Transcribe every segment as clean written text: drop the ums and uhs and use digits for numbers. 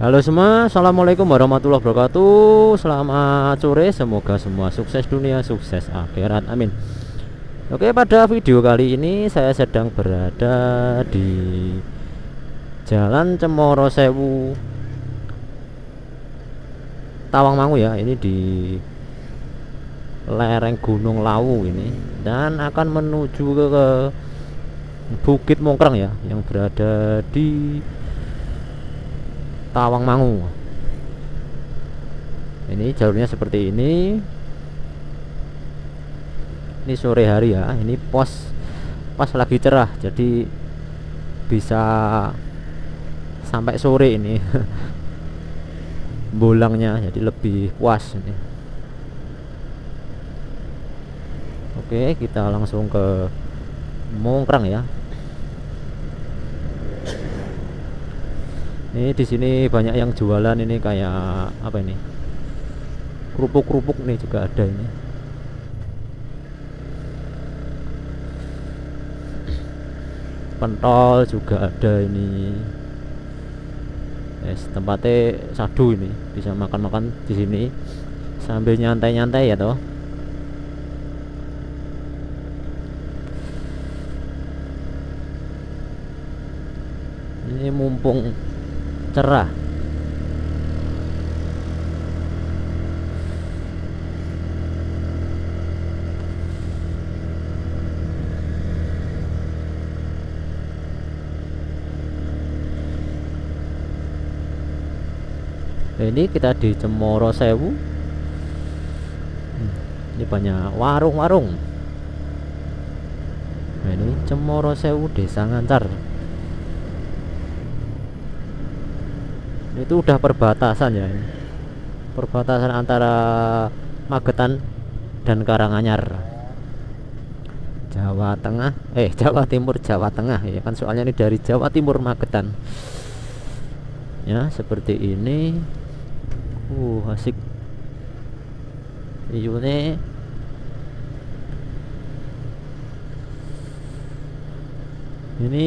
Halo semua, assalamualaikum warahmatullahi wabarakatuh. Selamat sore, semoga semua sukses dunia, sukses akhirat, amin. Oke, pada video kali ini saya sedang berada di Jalan Cemoro Sewu, Tawangmangu ya. Ini di lereng Gunung Lawu ini, dan akan menuju ke Bukit Mongkrang ya, yang berada di Tawangmangu. Ini jalurnya seperti ini. Ini sore hari ya. Ini pas lagi cerah, jadi bisa sampai sore ini bolangnya, jadi lebih puas ini. Oke, kita langsung ke Mongkrang ya. Ini di sini banyak yang jualan ini, kayak apa ini? Kerupuk-kerupuk nih juga ada ini. Pentol juga ada ini. Tempatnya sadu ini, bisa makan-makan di sini sambil nyantai-nyantai ya toh. Ini mumpung cerah. Nah, ini kita di Cemoro Sewu. Ini banyak warung-warung. Nah, ini Cemoro Sewu, Desa Ngancar. Itu udah perbatasan ya ini. Perbatasan antara Magetan dan Karanganyar, Jawa Tengah, Jawa Timur, Jawa Tengah ya kan, soalnya ini dari Jawa Timur Magetan ya, seperti ini. Asik view-nya. Ini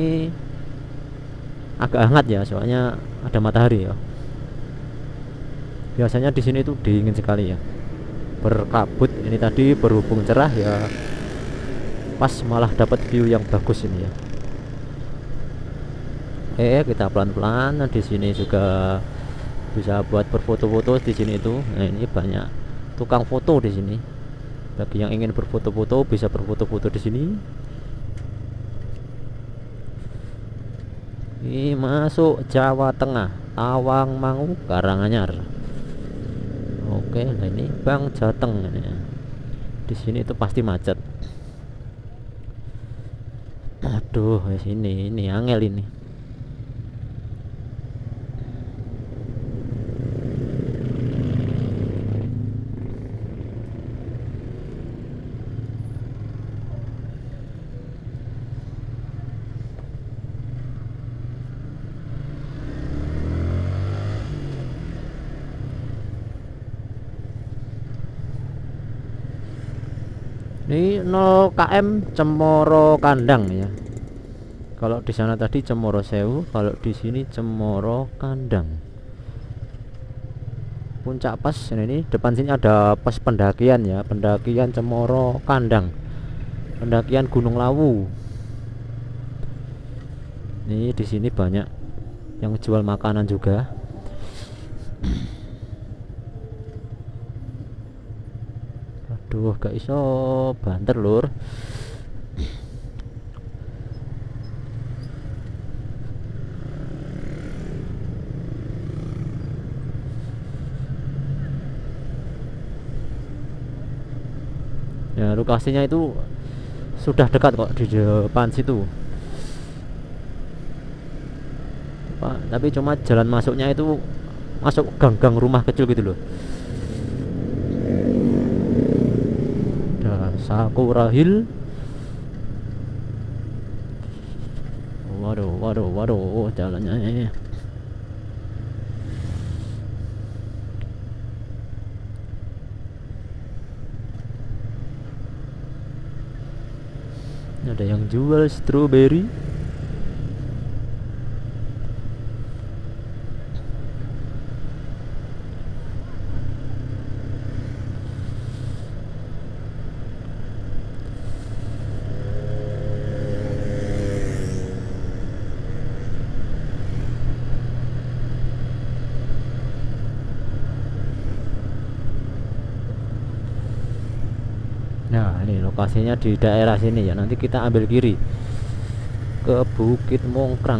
agak hangat ya, soalnya ada matahari ya. Biasanya di sini tuh dingin sekali ya, berkabut. Ini tadi berhubung cerah ya, pas malah dapat view yang bagus ini ya. Kita pelan-pelan. Nah, di sini juga bisa buat berfoto-foto di sini itu. Nah, ini banyak tukang foto di sini. Bagi yang ingin berfoto-foto bisa berfoto-foto di sini. Ini masuk Jawa Tengah, Tawangmangu, Karanganyar. Oke, nah ini Bang Jateng ini. Di sini itu pasti macet. Aduh, di sini ini angel ini. Ini 0 km Cemoro Kandang ya. Kalau di sana tadi Cemoro Sewu, kalau di sini Cemoro Kandang. Puncak pas ini, depan sini ada pos pendakian ya, pendakian Cemoro Kandang, pendakian Gunung Lawu. Ini di sini banyak yang jual makanan juga. Aduh, gak iso banter lur. Ya, lokasinya itu sudah dekat kok, di depan situ Pak, tapi cuma jalan masuknya itu masuk gang-gang rumah kecil gitu loh. Sakura Hill. Waduh, jalannya ini. Ada yang jual stroberi. ini lokasinya di daerah sini ya. Nanti kita ambil kiri ke Bukit Mongkrang.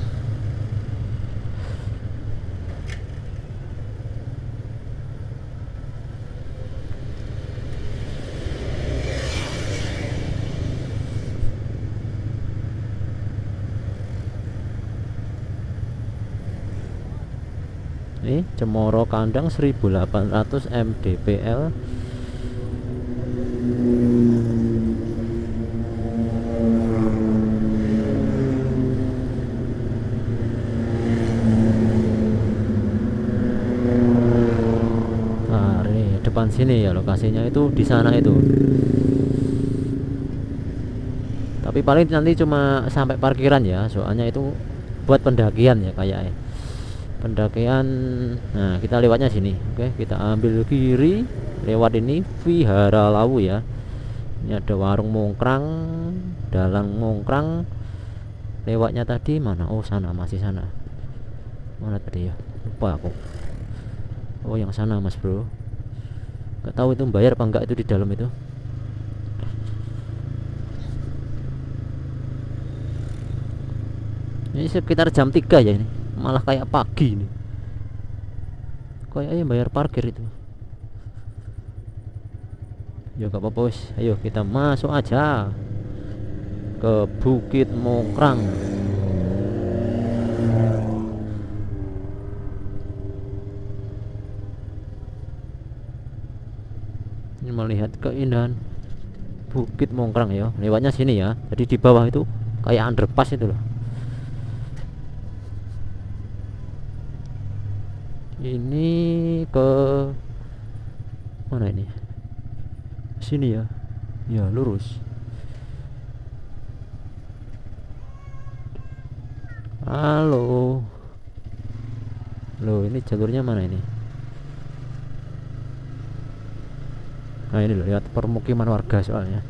Ini Cemoro Kandang 1800 mdpl. Nah, ini depan sini ya lokasinya, itu di sana itu. Tapi paling nanti cuma sampai parkiran ya, soalnya itu buat pendakian ya kayaknya. Pendakian. Nah, kita lewatnya sini. Oke, kita ambil kiri lewat ini Vihara Lawu ya. Ini ada warung Mongkrang, dalang Mongkrang. Lewatnya tadi mana? Oh, sana, masih sana. Mana tadi ya? Lupa aku. Oh, yang sana Mas Bro. Gak tahu itu bayar apa enggak itu di dalam itu. Ini sekitar jam 3 ya ini. Malah kayak pagi nih, kayaknya bayar parkir itu ya. Gak apa-apa wis, ayo kita masuk aja ke Bukit Mongkrang. Ini melihat keindahan Bukit Mongkrang ya, lewatnya sini ya. Jadi di bawah itu kayak underpass itu loh. Ini ke mana ini? Sini ya. Ya, lurus. Halo. Loh, ini jalurnya mana ini? Nah, ini loh, lihat permukiman warga soalnya.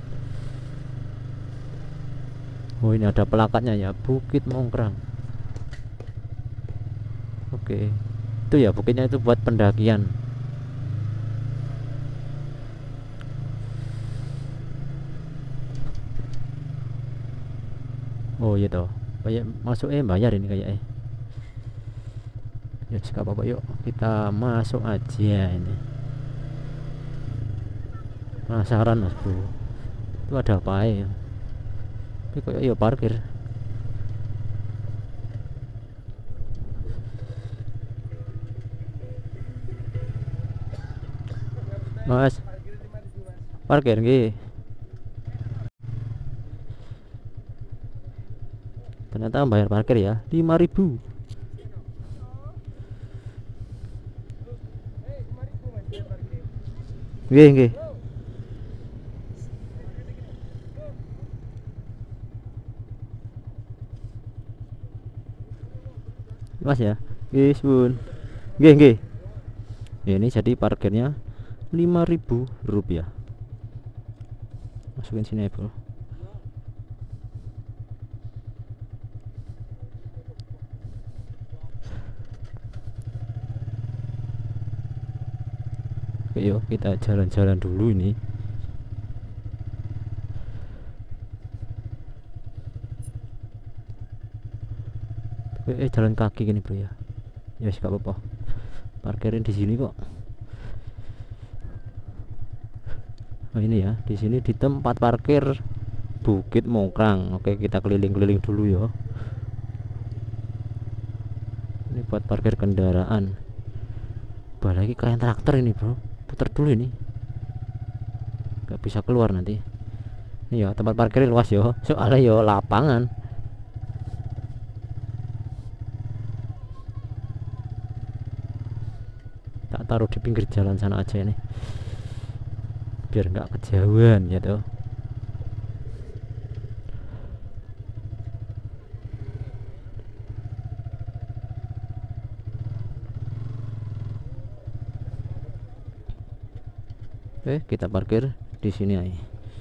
Oh, ini ada plakatnya ya, Bukit Mongkrang. Oke. Itu ya bukitnya itu buat pendakian. Oh iya toh, kayak masuk bayar ini kayaknya. Ya gak apa-apa, yuk kita masuk aja ini. Penasaran Mas Bro, itu ada apa ya? Tapi kok ya parkir. Mas, parkir nggih. Ternyata bayar parkir ya, 5.000. Nggih, nggih. Mas ya. Nggih, Bun. Nggih, nggih. Ya, ini jadi parkirnya 5.000 rupiah. Masukin sini ya bro. Oke, yuk kita jalan-jalan dulu ini. Jalan kaki gini bro ya. Ya sih gak apa-apa. Parkirin di sini kok. Oh ini ya, di sini di tempat parkir Bukit Mongkrang. Oke, kita keliling-keliling dulu ya. Ini buat parkir kendaraan. Bah lagi kayak traktor ini bro. Putar dulu ini. Gak bisa keluar nanti. Ini ya tempat parkir luas ya. Soalnya ya lapangan. Tak taruh di pinggir jalan sana aja ini, biar nggak kejauhan ya tuh. Oke, kita parkir di sini aja.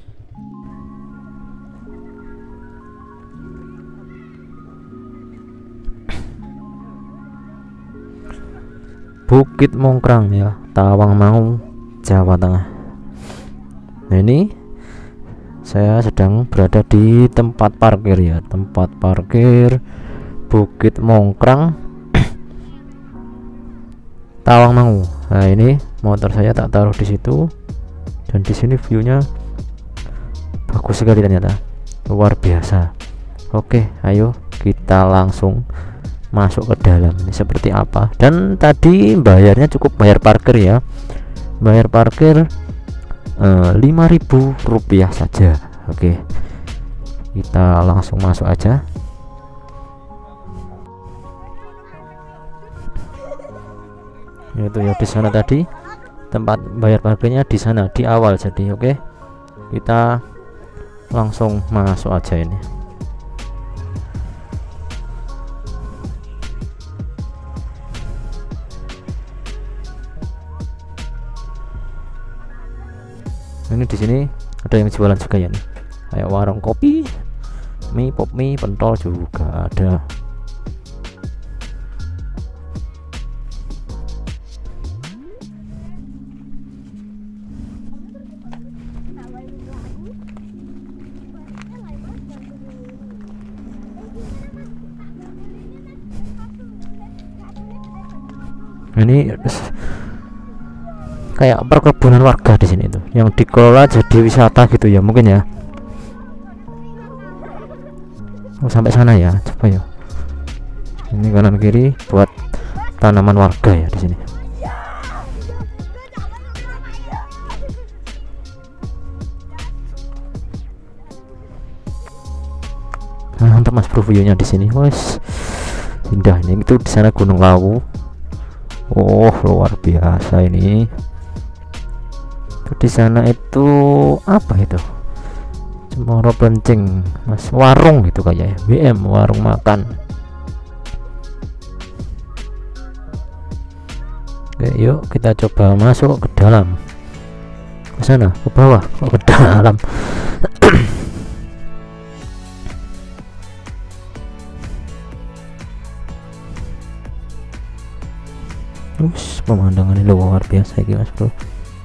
Bukit Mongkrang ya, Tawangmangu, Jawa Tengah. Nah ini Saya sedang berada di tempat parkir ya, tempat parkir Bukit Mongkrang Tawangmangu. Nah, ini motor saya tak taruh di situ, dan di sini viewnya bagus sekali ternyata, luar biasa. Oke, ayo kita langsung masuk ke dalam. Ini seperti apa, dan tadi bayarnya cukup bayar parkir ya, bayar parkir 5.000 rupiah saja. Oke, kita langsung masuk aja. Itu ya, di sana tadi tempat bayar parkirnya, di sana di awal. Jadi oke, kita langsung masuk aja ini. Ini di sini ada yang jualan juga ya nih, kayak warung kopi, mie, pop mie, pentol juga ada. Ini kayak perkebunan warga di sini tuh, yang dikelola jadi wisata gitu ya mungkin ya. Oh, sampai sana ya, coba ya. Ini kanan kiri buat tanaman warga ya di sini. Mantap mas bro, view-nya di sini, wes indah. Ini itu di sana Gunung Lawu. Oh, luar biasa ini. Di sana itu apa itu? Cemoro Plencing, mas, warung gitu kayak ya, BM, warung makan. Oke, yuk kita coba masuk ke dalam. Ke sana, ke bawah, ke dalam. Pemandangannya luar biasa ini mas bro.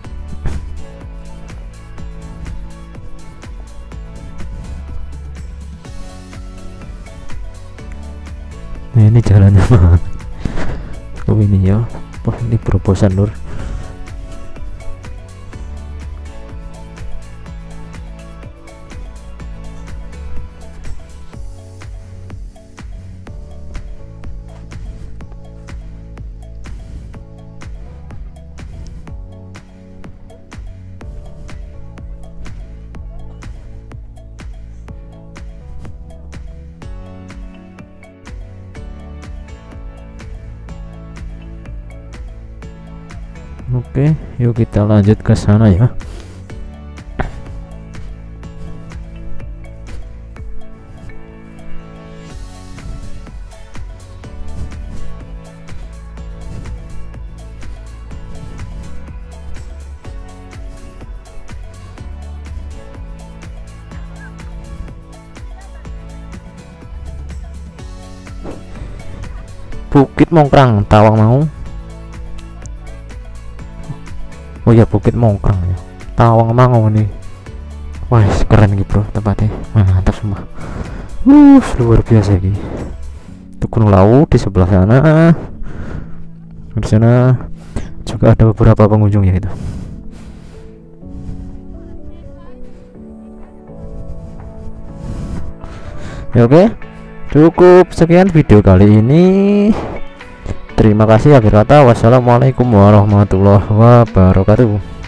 Nah, ini jalannya mah. Oh ini ya, wah ini berobosan lur. Oke, yuk kita lanjut ke sana ya. Bukit Mongkrang Tawangmangu. Oh ya, Bukit Mongkrang ya, Tawangmangu nih. Wah keren gitu bro tempatnya, mantap semua. Luar biasa gitu. Itu Gunung Lawu di sebelah sana. Di sana juga ada beberapa pengunjung ya itu. Ya oke, cukup sekian video kali ini. Terima kasih, akhir kata wassalamualaikum warahmatullahi wabarakatuh.